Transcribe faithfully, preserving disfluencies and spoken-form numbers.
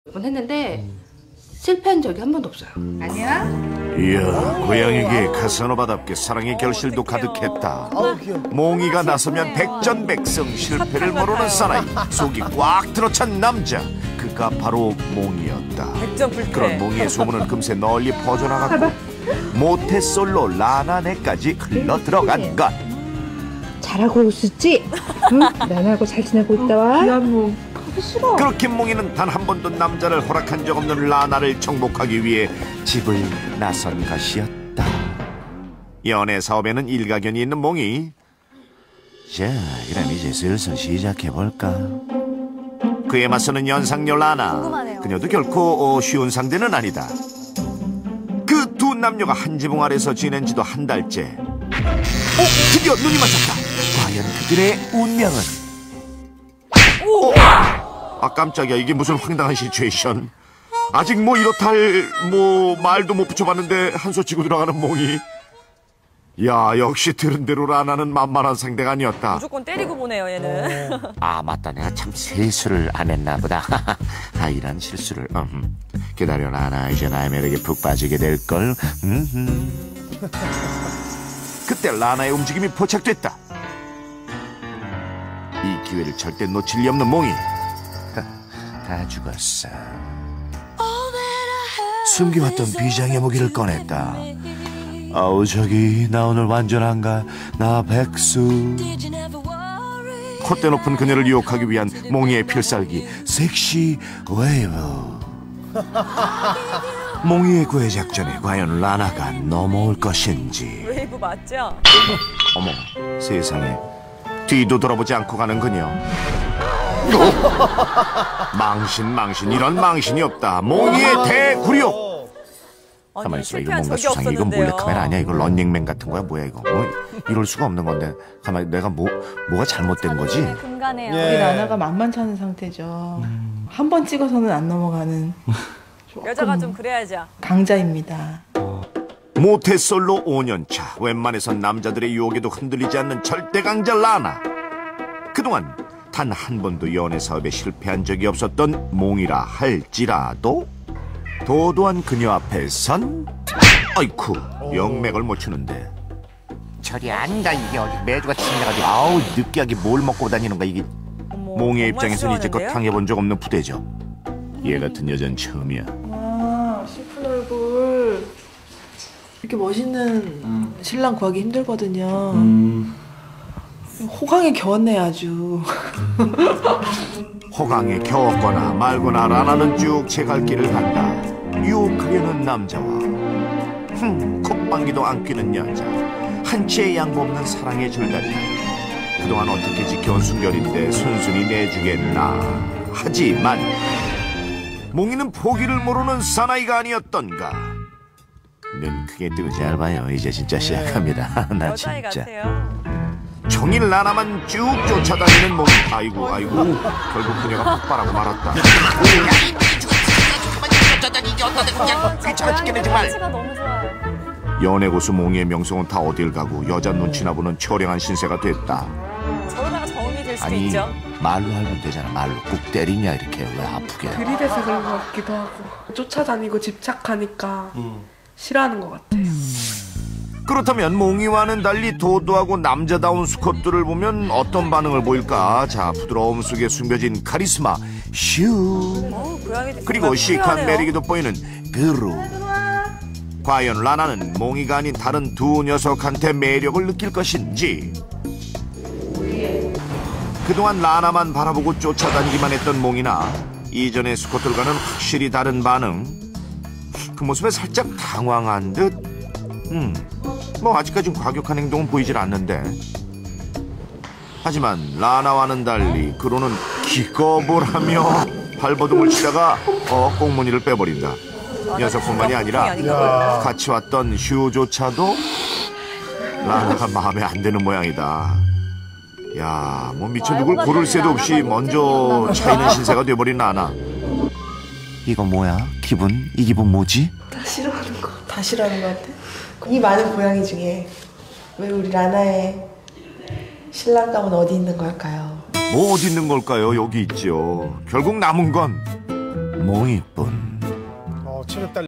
번 했는데 실패한 적이 한 번도 없어요. 아니야? 이야, 고양이에게 카사노바답게 사랑의 결실도 가득했다. 몽이가 나서면 백전백승, 실패를 모르는 사나이, 속이 꽉 들어찬 남자. 그가 바로 몽이었다. 그런 몽이의 소문은 금세 널리 퍼져나갔고 모태솔로 라나네까지 흘러들어간 것. 잘하고 있었지? 응? 나하고 잘 지내고 있다 와. 귀한 몽. 싫어. 그렇게 몽이는 단 한 번도 남자를 허락한 적 없는 라나를 정복하기 위해 집을 나선 것이었다. 연애 사업에는 일가견이 있는 몽이. 자, 그럼 이제 슬슬 시작해볼까. 그에 맞서는 연상녀 라나. 궁금하네요. 그녀도 결코 어, 쉬운 상대는 아니다. 그 두 남녀가 한 지붕 아래서 지낸 지도 한 달째. 어? 드디어 눈이 맞췄다. 과연 그들의 운명은? 오! 아, 깜짝이야. 이게 무슨 황당한 시츄에이션. 아직 뭐 이렇다 할 뭐 말도 못 붙여봤는데 한소 치고 들어가는 몽이. 야, 역시 들은 대로 라나는 만만한 상대가 아니었다. 무조건 때리고 보네요, 얘는. 아, 맞다. 내가 참 세수를 안 했나 보다. 아, 이런 실수를. 음. 기다려, 라나. 이제 나의 매력에 푹 빠지게 될걸. 음. 그때 라나의 움직임이 포착됐다. 이 기회를 절대 놓칠 리 없는 몽이. 다 죽었어. 숨겨왔던 비장의 무기를 꺼냈다. 아우, 저기 나 오늘 완전 한가. 나 백수. 콧대 높은 그녀를 유혹하기 위한 몽이의 필살기 섹시 웨이브. 몽이의 구애 작전에 과연 라나가 넘어올 것인지. 웨이브 맞죠? 어머, 세상에. 뒤도 돌아보지 않고 가는 그녀. 망신 망신, 이런 망신이 없다. 몽이의 대구력. 가만히 있어. 이거 뭔가 수상해. 이건 몰래카메라 아니야. 이거 런닝맨 같은 거야. 뭐야 이거. 어? 이럴 수가 없는 건데. 가만히, 내가 뭐 뭐가 잘못된 거지? 금가네요. 우리 나나가 만만치 않은 상태죠. 음. 한 번 찍어서는 안 넘어가는 여자가 좀 그래야죠. 강자입니다. 모태솔로 오 년 차. 웬만해선 남자들의 유혹에도 흔들리지 않는 절대 강자 라나. 그동안 단 한 번도 연애 사업에 실패한 적이 없었던 몽이라 할지라도 도도한 그녀 앞에선 아이쿠, 영맥을 못 추는데. 저리 안가. 이게 어디 매주가 침나가지고 아우 느끼하게 뭘 먹고 다니는 거야 이게. 어머, 몽의 정말 입장에선 이제껏 싫어하는데요? 당해본 적 없는 부대죠. 얘 같은 여자는 처음이야. 와, 슬픈 얼굴. 이렇게 멋있는 음. 신랑 구하기 힘들거든요. 음. 호강에 겨웠네 아주. 호강에 겨웠거나 말거나 라나는 쭉 제 갈 길을 간다. 유혹하려는 남자와 흠, 콧방귀도 안 뀌는 여자. 한치의 양보 없는 사랑의 줄다리. 그동안 어떻게 지켜온 순결인데 순순히 내주겠나. 하지만 몽이는 포기를 모르는 사나이가 아니었던가. 눈 크게 뜨고 잘 봐요. 이제 진짜 시작합니다. 나 여자애 진짜 같아요. 종일 라나만 쭉 쫓아다니는 몽이. 아이고 아이고, 결국 그녀가 폭발하고 말았다. 귀찮아죽겠네 정말. 치가 너무 좋아요. 연애 고수 몽이의 명성은 다 어딜 가고 여자 눈치나 보는 처량한 신세가 됐다. 저러다가 정이 될 수도 아니, 있죠. 말로 하면 되잖아. 말로. 꾹 때리냐 이렇게. 왜 아프게. 들이대서 그런 것 같기도 하고 쫓아다니고 집착하니까 싫어하는 것 같아요. 그렇다면 몽이와는 달리 도도하고 남자다운 수컷들을 보면 어떤 반응을 보일까? 자, 부드러움 속에 숨겨진 카리스마 슈. 어, 고양이 그리고 시크한 매력이 돋보이는 그루. 과연 라나는 몽이가 아닌 다른 두 녀석한테 매력을 느낄 것인지. 그동안 라나만 바라보고 쫓아다니기만 했던 몽이나 이전의 수컷들과는 확실히 다른 반응. 그 모습에 살짝 당황한 듯. 음, 뭐 아직까진 과격한 행동은 보이질 않는데. 하지만 라나와는 달리 그로는 기겁을 하며 발버둥을 치다가 어 꽁무니를 빼버린다. 녀석뿐만이 아니라 같이 왔던 슈조차도 라나가 마음에 안 드는 모양이다. 야, 뭐 미처 누굴 고를 새도 없이 먼저 차이는 신세가 돼버린 라나. 이거 뭐야? 기분? 이 기분 뭐지? 다 싫어하는 거. 다 싫어하는 것 같아. 이 많은 고양이 중에 왜 우리 라나의 신랑감은 어디 있는 걸까요? 뭐 어디 있는 걸까요? 여기 있죠. 결국 남은 건 몽이뿐. 어, 체력 딸.